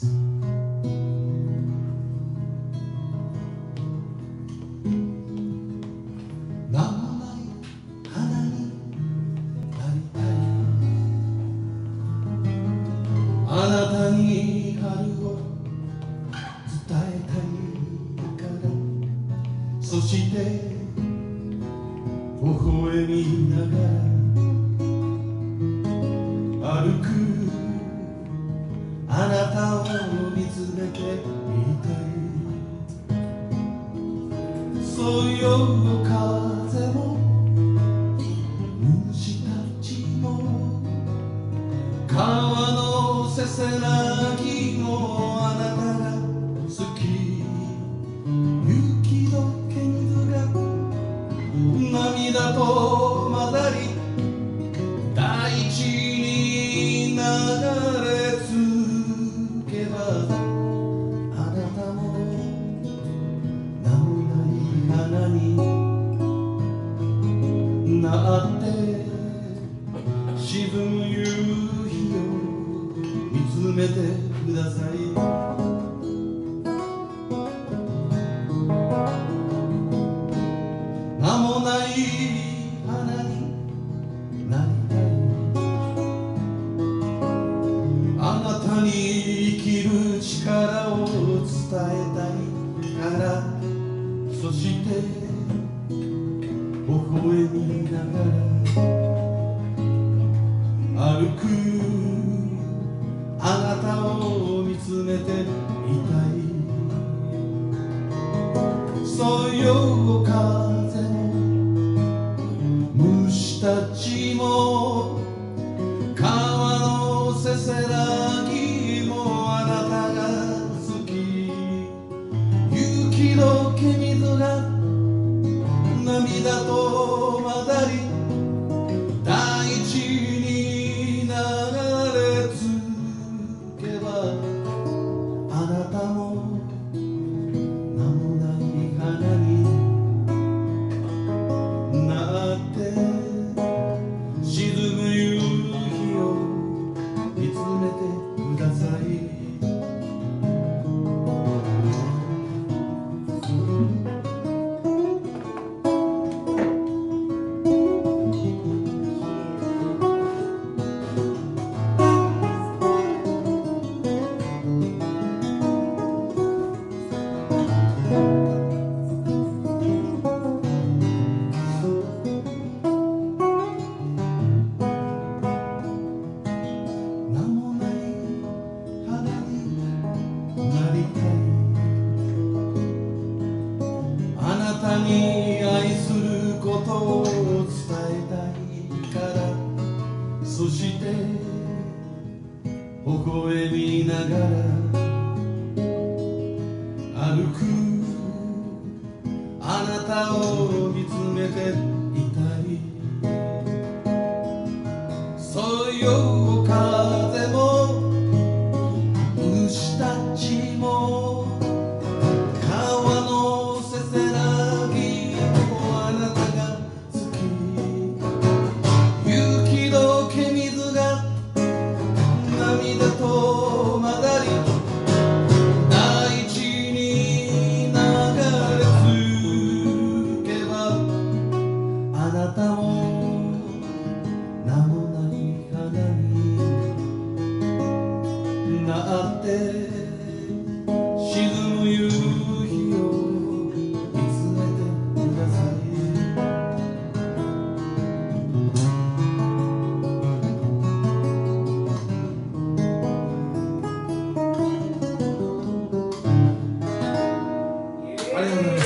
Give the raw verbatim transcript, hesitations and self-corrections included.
名もない花になりたい。あなたに春を伝えたいから。そして微笑みながら歩くあなたを見つめていたい。そよ風も虫たちも川のせせらぎもあなたが好き。雪解け水が涙と混ざり大地に流れ着けば、あなたも名もない花になって沈む夕日を見つめてください。名もない花になりたい。あなたに生きる力を伝えたいから。そして微笑みながら歩くあなたを見つめていたい。そよ風も虫たちも川のせせらぎもあなたが好き。雪解け水が涙と混ざり大地に流れ着けば、あなたも名もない花になって沈む夕日を見つめてください。名もない花になりたい。あなたに愛することを伝えたいから。そして微笑みながら歩くあなたを見つめていたい。そよ風も虫たちも川のせせらぎもあなたが好き。雪解け水が涙と混ざり大地に流れ着けば、あなたも名もない花になって沈む夕日を見つめてください。ありがとうございます。